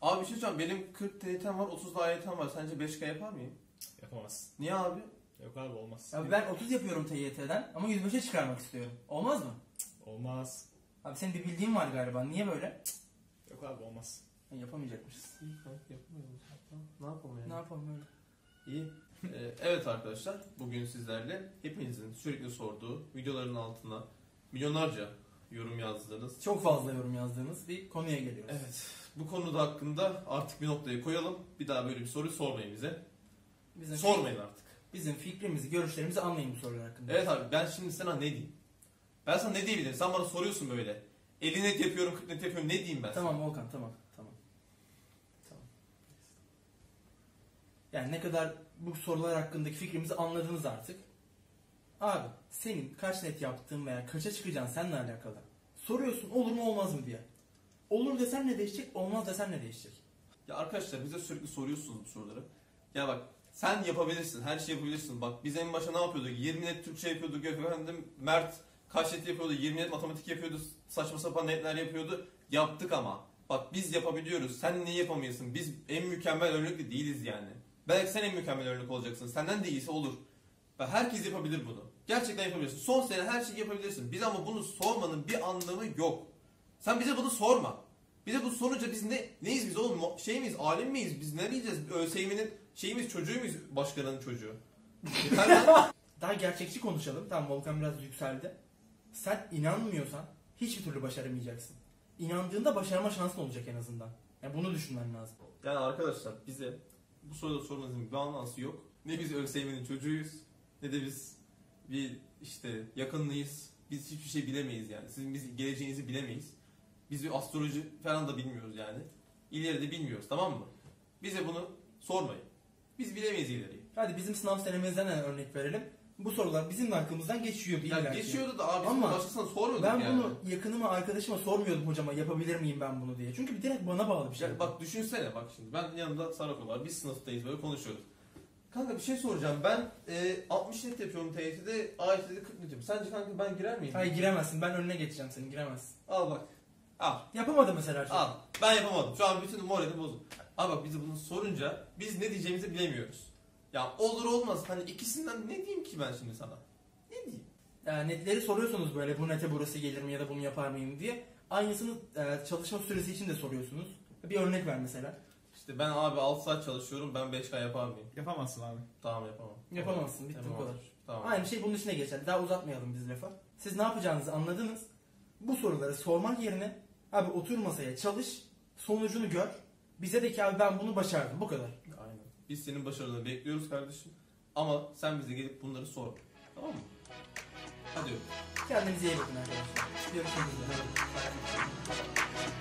Abi bir şey söyleyeceğim. Benim 40 TYT'm var, 30 da AYT'm var. Sence 5K yapar mıyım? Yapamazsın. Niye abi? Yok abi olmaz. Abi ben 30 yapıyorum TYT'den ama 105'e çıkarmak istiyorum. Olmaz mı? Olmaz. Abi senin bir bildiğin var galiba. Niye böyle? Yok abi olmaz. Yapamayacakmışız. İyi kanka yapamıyoruz. Ne yapalım yani? Ne yapalım böyle? İyi. Evet arkadaşlar, bugün sizlerle hepinizin sürekli sorduğu videoların altına milyonlarca yorum yazdığınız... Çok fazla yorum yazdığınız bir konuya geliyoruz. Evet, bu konuda hakkında artık bir noktayı koyalım. Bir daha böyle bir soru sormayın bize. Sormayın artık. Bizim fikrimizi, görüşlerimizi anlayın bu sorular hakkında. Evet abi, ben şimdi sana ne diyeyim? Ben sana ne diyebilirim? Sen bana soruyorsun böyle. 50 net yapıyorum, 40 net yapıyorum. Ne diyeyim ben Tamam sana? Volkan, tamam. Yani ne kadar bu sorular hakkındaki fikrimizi anladınız artık. Abi senin kaç net yaptığın veya kaça çıkacağın seninle alakalı. Soruyorsun olur mu olmaz mı diye. Olur desen ne değişecek, olmaz desen ne değişecek? Ya arkadaşlar, bize sürekli soruyorsunuz bu soruları. Ya bak, sen yapabilirsin, her şeyi yapabilirsin. Bak biz en başta ne yapıyorduk? 20 net Türkçe yapıyorduk, efendim Mert kaç net yapıyordu? 20 net matematik yapıyordu, saçma sapan netler yapıyordu. Yaptık ama. Bak biz yapabiliyoruz. Sen niye yapamıyorsun? Biz en mükemmel örnek değiliz yani. Belki sen en mükemmel örnek olacaksın. Senden de iyisi olur. Ve herkes yapabilir bunu. Gerçekten yapabilirsin. Son sene her şeyi yapabilirsin. Biz ama bunu sormanın bir anlamı yok. Sen bize bunu sorma. Bize bu sorunca biz neyiz biz oğlum? Şey miyiz? Alim miyiz? Biz ne diyeceğiz? ÖSYM'nin şeyimiz, çocuğu muyuz? Başkanın çocuğu. Daha gerçekçi konuşalım. Tamam, Volkan biraz yükseldi. Sen inanmıyorsan hiçbir türlü başaramayacaksın. İnandığında başarma şansın olacak en azından. Yani bunu düşünmen lazım. Yani arkadaşlar, bize bu soruda sormanızın bir anlamı yok. Ne biz ÖSYM'nin çocuğuyuz, ne de biz bir işte yakınlıyız. Biz hiçbir şey bilemeyiz yani. Sizin biz geleceğinizi bilemeyiz. Biz bir astroloji falan da bilmiyoruz yani. İleride bilmiyoruz, tamam mı? Bize bunu sormayın. Biz bilemeyiz ileriyi. Hadi bizim sınav senemizden örnek verelim. Bu sorular bizim de aklımızdan geçiyor. Ya geçiyordu da abi, ama başkasına sormuyorduk ben yani. bunu yakınıma, arkadaşıma sormuyordum hocama yapabilir miyim ben bunu diye. Çünkü direkt bana bağlı bir şey. Ya bak düşünsene, bak şimdi ben yanımda Sarako var, biz sınıftayız böyle konuşuyoruz. Kanka bir şey soracağım, ben 60 net yapıyorum TYT'de, AYT'de 40 net yapıyorum. Sence kanka ben girer miyim? Hayır, giremezsin, ben önüne geçeceğim seni, giremezsin. Al bak, al. Yapamadım mesela. Al, ben yapamadım, şu an bütün moralim bozuk. Al bak, bize bunu sorunca biz ne diyeceğimizi bilemiyoruz. Ya olur olmaz, hani ikisinden ne diyeyim ki ben şimdi sana? Ne diyeyim? Yani netleri soruyorsunuz böyle, bu nete burası gelir mi ya da bunu yapar mıyım diye. Aynısını çalışma süresi için de soruyorsunuz. Bir örnek ver mesela. İşte ben abi 6 saat çalışıyorum, ben 5K yapar mıyım? Yapamazsın abi. Tamam, yapamam. Yapamazsın, bitti bu kadar. Tamam. Aynı şey bunun içine geçer. Daha uzatmayalım biz lafa. Siz ne yapacağınızı anladınız. Bu soruları sormak yerine abi otur masaya çalış, sonucunu gör. Bize de ki abi ben bunu başardım, bu kadar. Aynen. Biz senin başarılarını bekliyoruz kardeşim. Ama sen bize gelip bunları sor. Tamam mı? Hadi öpüyorum. Kendinize iyi bakın arkadaşlar. Görüşmek üzere.